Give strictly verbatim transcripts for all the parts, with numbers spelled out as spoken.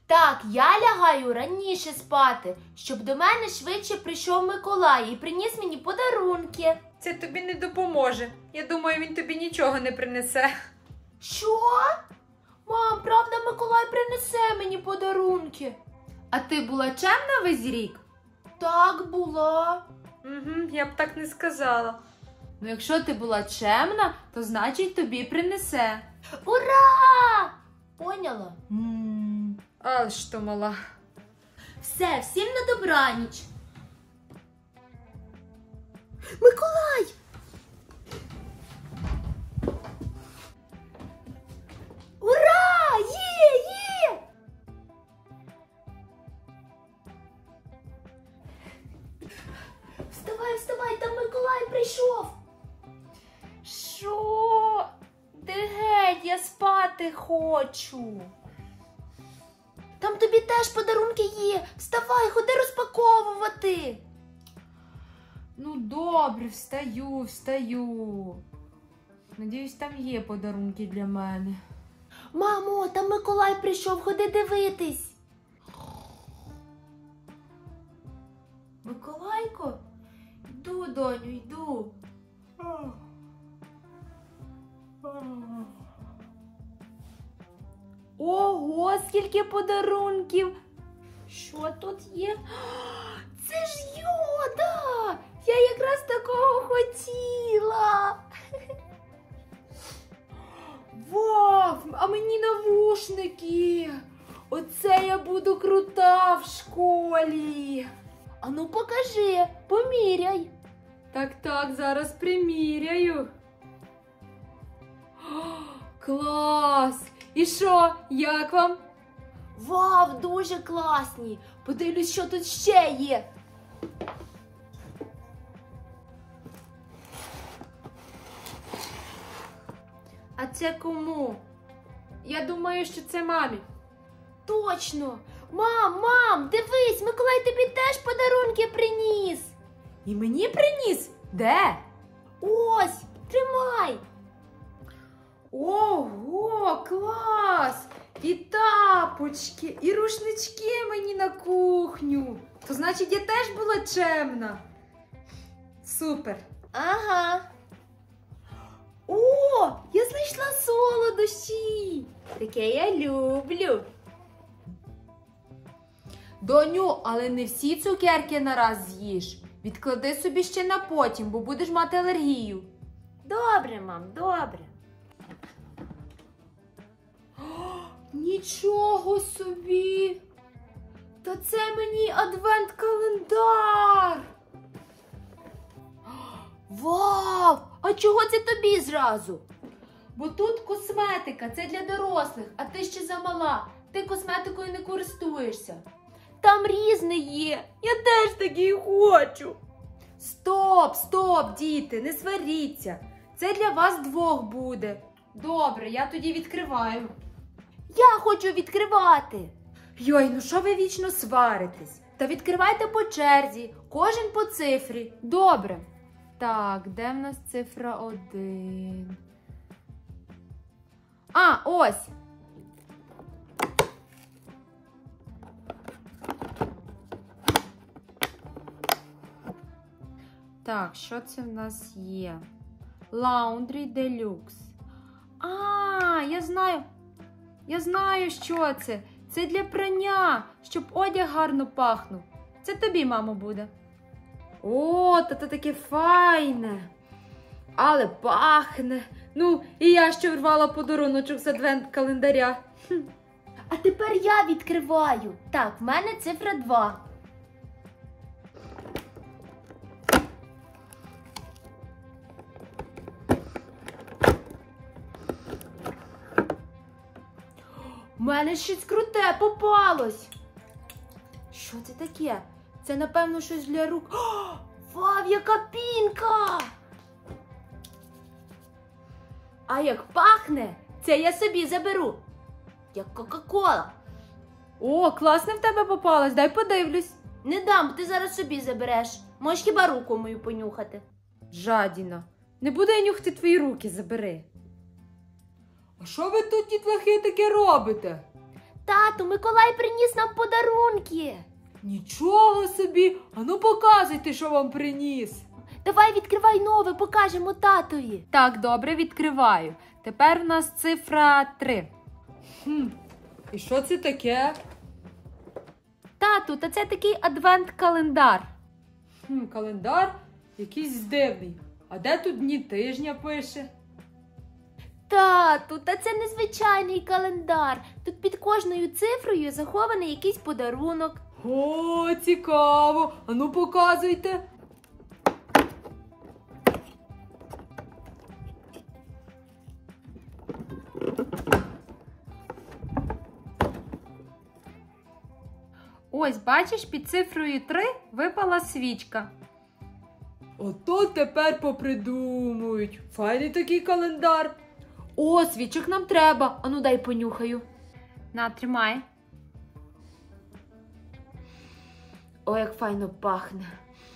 Так, я лягаю раніше спати, щоб до мене швидше прийшов Миколай і приніс мені подарунки. Це тобі не допоможе. Я думаю, він тобі нічого не принесе. Що? Мам, правда, Миколай принесе мені подарунки? А ти була чемна весь рік? Так, була. Угу, я б так не сказала. Ну, якщо ти була чемна, то значить тобі принесе. Ура! Поняла? М. Але ж то мала. Все, всім на добраніч. Миколай! Ура! Є, є! Вставай, вставай, там Миколай прийшов. Що? Де геть, я спати хочу. Там тобі теж подарунки є. Вставай, ходи розпаковувати. Ну, добре, встаю, встаю. Надіюсь, там є подарунки для мене. Мамо, там Миколай прийшов, ходи дивитись. Миколайко? Йду, доню, йду. Ого, скільки подарунків! Що тут є? Це ж Йода! Я якраз такого хотіла! Вау! А мені навушники! Оце я буду крута в школі! Ану покажи, поміряй! Так, так, зараз приміряю. О, клас! І що, як вам? Вау, дуже класні! Подивлюсь, що тут ще є. А це кому? Я думаю, що це мамі. Точно! Мам, мам, дивись, Миколай тобі теж подарунки приніс. І мені приніс? Де? Ось, тримай. Ого, клас! І тапочки, і рушнички мені на кухню. То значить, я теж була чемна. Супер. Ага. О, я знайшла солодощі. Таке я люблю. Доню, але не всі цукерки нараз з'їш. Відклади собі ще на потім, бо будеш мати алергію. Добре, мам, добре. Нічого собі! Та це мені адвент-календар! Вау! А чого це тобі зразу? Бо тут косметика, це для дорослих, а ти ще замала. Ти косметикою не користуєшся. Там різне є, я теж такий хочу. Стоп, стоп, діти, не сваріться. Це для вас двох буде. Добре, я тоді відкриваю. Я хочу відкривати. Йой, ну що ви вічно сваритесь? Та відкривайте по черзі, кожен по цифрі. Добре. Так, де в нас цифра один? А, ось. Так, що це в нас є? Laundry Deluxe. А, я знаю. Я знаю, що це. Це для прання, щоб одяг гарно пахнув. Це тобі, мамо, буде. О, та це таке файне. Але пахне. Ну, і я ще врвала подаруночок з адвент-календаря. А тепер я відкриваю. Так, в мене цифра два. У мене щось круте попалось. Що це таке? Це, напевно, щось для рук. О, вау, яка пінка! А як пахне, це я собі заберу. Як Кока-Кола. О, класно в тебе попалось, дай подивлюсь. Не дам, ти зараз собі забереш. Можеш хіба руку мою понюхати. Жадіна, не буду я нюхати твої руки, забери. А що ви тут, дітлахи, таке робите? Тату, Миколай приніс нам подарунки. Нічого собі! Ану показуйте, що вам приніс. Давай відкривай нове, покажемо татові. Так, добре, відкриваю. Тепер у нас цифра три. Хм, і що це таке? Тату, та це такий адвент-календар. Хм, календар якийсь дивний. А де тут дні тижня пише? Тату, та це незвичайний календар. Тут під кожною цифрою захований якийсь подарунок. О, цікаво! Ану показуйте. Ось, бачиш, під цифрою три випала свічка. Ото тепер попридумують. Файний такий календар. О, свічок нам треба. Ану, дай понюхаю. На, тримай. О, як файно пахне.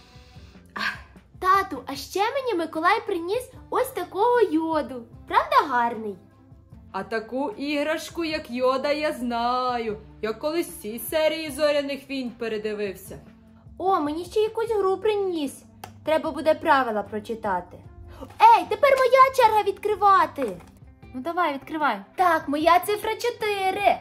Тату, а ще мені Миколай приніс ось такого йоду. Правда гарний? А таку іграшку, як Йода, я знаю. Я колись всі серії Зоряних війн передивився. О, мені ще якусь гру приніс. Треба буде правила прочитати. Ей, тепер моя черга відкривати. Ну давай, відкривай. Так, моя цифра чотири.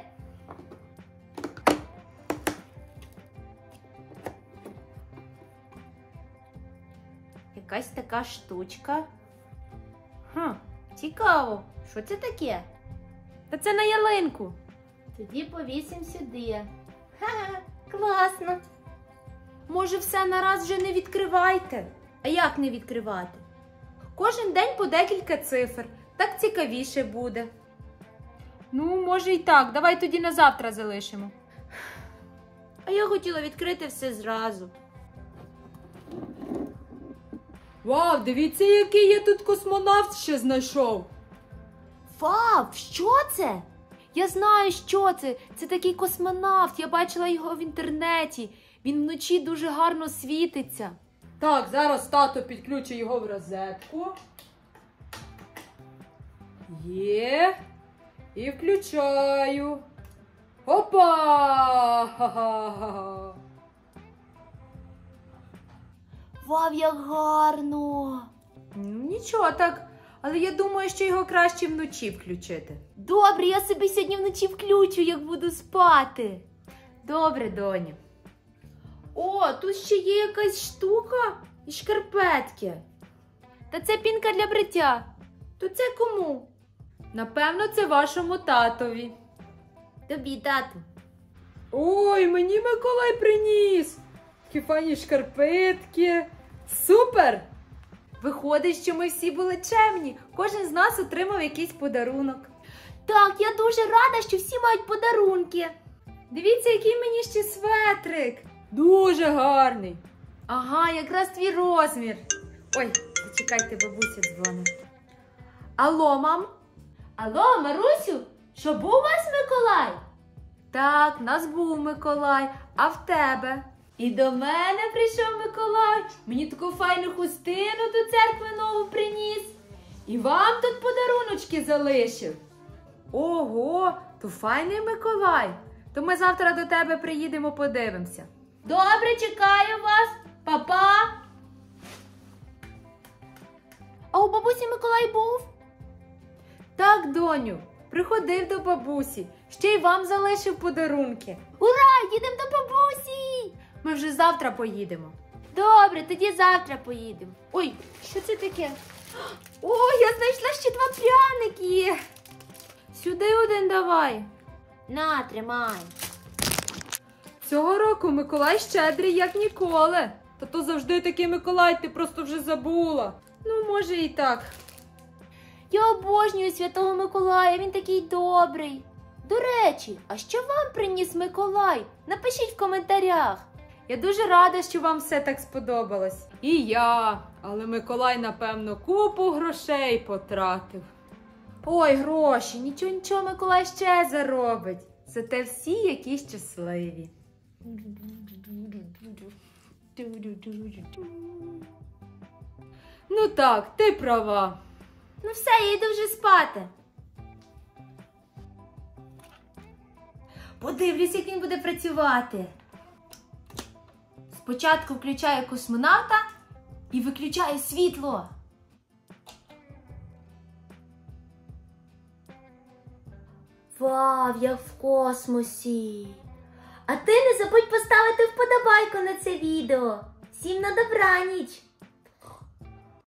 Якась така штучка. Хм, цікаво. Що це таке? Та це на ялинку. Тоді повісимо сюди. Ха-ха, класно. Може, все нараз вже не відкривайте? А як не відкривати? Кожен день по декілька цифр. Так цікавіше буде. Ну, може і так. Давай тоді на завтра залишимо. А я хотіла відкрити все зразу. Вау, дивіться, який я тут космонавт ще знайшов. Вау, що це? Я знаю, що це. Це такий космонавт. Я бачила його в інтернеті. Він вночі дуже гарно світиться. Так, зараз тато підключить його в розетку. Є. І включаю. Опа! Ха-ха-ха! Вау, як гарно! Ну, нічого так. Але я думаю, що його краще вночі включити. Добре, я собі сьогодні вночі включу, як буду спати. Добре, доню. О, тут ще є якась штука і шкарпетки. Та це пінка для бриття. То це кому? Напевно, це вашому татові. Тобі, тату. Ой, мені Миколай приніс. Такі файні шкарпетки. Супер! Виходить, що ми всі були чемні. Кожен з нас отримав якийсь подарунок. Так, я дуже рада, що всі мають подарунки. Дивіться, який мені ще светрик. Дуже гарний. Ага, якраз твій розмір. Ой, зачекайте, бабуся дзвонить. Алло, мам? Алло, Марусю, що був у вас Миколай? Так, в нас був Миколай, а в тебе? І до мене прийшов Миколай. Мені таку файну хустину до церкви нову приніс. І вам тут подаруночки залишив. Ого, то файний Миколай. То ми завтра до тебе приїдемо, подивимося. Добре, чекаю вас. Па-па. А у бабусі Миколай був? Так, доню, приходив до бабусі. Ще й вам залишив подарунки. Ура, їдемо до бабусі! Ми вже завтра поїдемо. Добре, тоді завтра поїдемо. Ой, що це таке? О, я знайшла ще два пряники. Сюди один давай. На, тримай. Цього року Миколай щедрий, як ніколи. Та то завжди такий Миколай, ти просто вже забула. Ну, може і так. Я обожнюю Святого Миколая, він такий добрий. До речі, а що вам приніс Миколай? Напишіть в коментарях. Я дуже рада, що вам все так сподобалось. І я. Але Миколай, напевно, купу грошей потратив. Ой, гроші, нічого-нічого Миколай ще заробить. Зате всі які щасливі. Ну так, ти права. Ну все, я йду вже спати. Подивлюсь, як він буде працювати. Спочатку включаю космонавта і виключаю світло. Вау, я в космосі! А ти не забудь поставити вподобайку на це відео. Всім на добраніч!